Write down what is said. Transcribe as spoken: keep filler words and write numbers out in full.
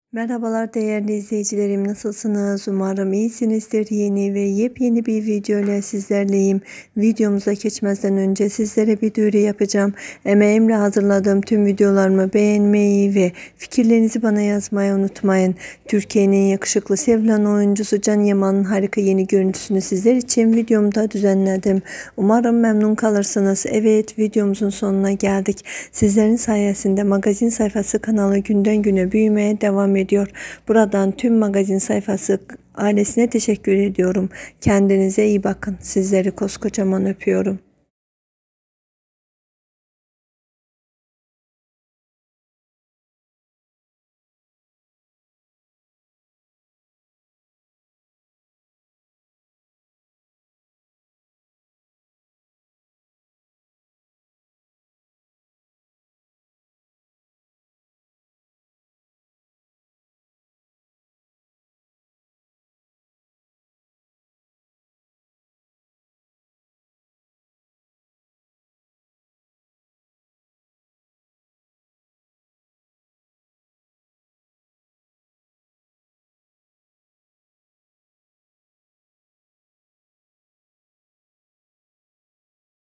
Merhabalar değerli izleyicilerim, nasılsınız? Umarım iyisinizdir. Yeni ve yepyeni bir video ile sizlerleyim. Videomuza geçmeden önce sizlere bir duyuru yapacağım. Emeğimle hazırladığım tüm videolarımı beğenmeyi ve fikirlerinizi bana yazmayı unutmayın. Türkiye'nin yakışıklı sevilen oyuncusu Can Yaman'ın harika yeni görüntüsünü sizler için videomda düzenledim. Umarım memnun kalırsınız. Evet, videomuzun sonuna geldik. Sizlerin sayesinde magazin sayfası kanalı günden güne büyümeye devam ediyor. ediyor. Buradan tüm magazin sayfası ailesine teşekkür ediyorum. Kendinize iyi bakın. Sizleri koskocaman öpüyorum.